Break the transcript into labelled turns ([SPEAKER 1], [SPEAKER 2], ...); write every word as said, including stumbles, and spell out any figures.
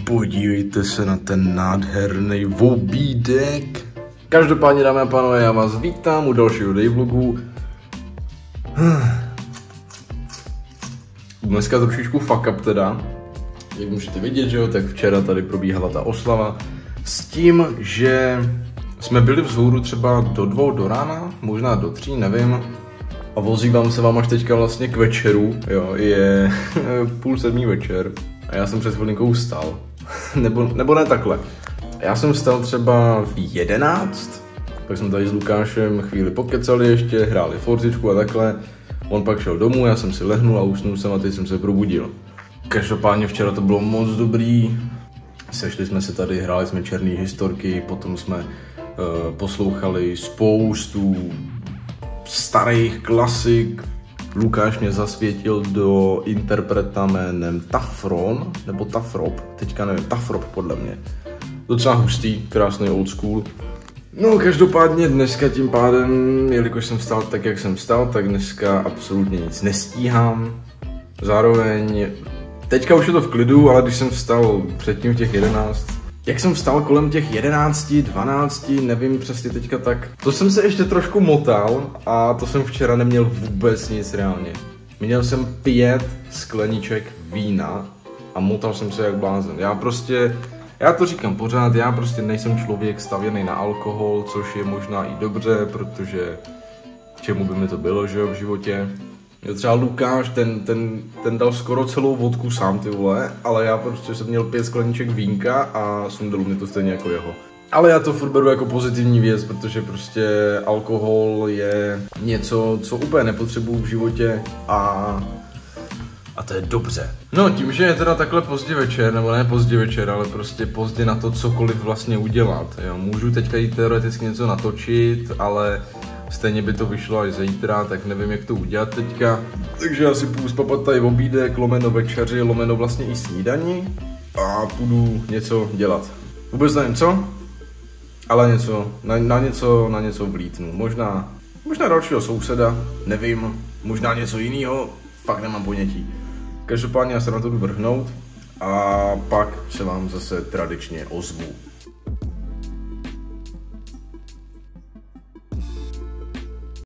[SPEAKER 1] podívejte se na ten nádherný obídek. Každopádně, dámy a pánové, já vás vítám u dalšího dayvlogu. Dneska trošičku fuck up teda. Jak můžete vidět, že jo, tak včera tady probíhala ta oslava s tím, že jsme byli vzhůru třeba do dvou do rána, možná do tří, nevím. A ozývám se vám až teďka vlastně k večeru, jo, je půl sedmý večer a já jsem před chvilinkou vstal, nebo, nebo ne takhle. Já jsem vstal třeba v jedenáct, pak jsme tady s Lukášem chvíli pokecali ještě, hráli Forzičku a takhle. On pak šel domů, já jsem si lehnul a usnul jsem a teď jsem se probudil. Každopádně včera to bylo moc dobrý, sešli jsme se tady, hráli jsme černý historky, potom jsme uh, poslouchali spoustu starých klasik. Lukáš mě zasvětil do interpreta jménem Tafron, nebo Tafrop, teďka nevím, Tafrop podle mě. Docela hustý, krásný old school. No každopádně dneska tím pádem, jelikož jsem vstal tak, jak jsem vstal, tak dneska absolutně nic nestíhám. Zároveň, teďka už je to v klidu, ale když jsem vstal předtím v těch jedenáct, jak jsem vstal kolem těch jedenácti, dvanácti, nevím přesně teďka tak, to jsem se ještě trošku motal a to jsem včera neměl vůbec nic reálně. Měl jsem pět skleniček vína a motal jsem se jak blázen. Já prostě, já to říkám pořád, já prostě nejsem člověk stavěný na alkohol, což je možná i dobře, protože k čemu by mi to bylo, že jo, v životě. Jo, třeba Lukáš, ten, ten, ten dal skoro celou vodku sám, ty vole, ale já prostě jsem měl pět skleniček vínka a sundalo mě to stejně jako jeho. Ale já to furt beru jako pozitivní věc, protože prostě alkohol je něco, co úplně nepotřebuju v životě a... A to je dobře. No, tím, že je teda takhle pozdě večer, nebo ne pozdě večer, ale prostě pozdě na to cokoliv vlastně udělat, jo. Můžu teďka jít teoreticky něco natočit, ale stejně by to vyšlo až zítra, tak nevím, jak to udělat teďka. Takže já si půjdu spapat tady obídek, lomeno večeři, lomeno vlastně i snídani a půjdu něco dělat. Vůbec nevím co, ale něco, na, na něco, na něco vlítnu. Možná, možná dalšího souseda, nevím, možná něco jiného, fakt nemám ponětí. Každopádně já se na to jdu vrhnout a pak se vám zase tradičně ozvu.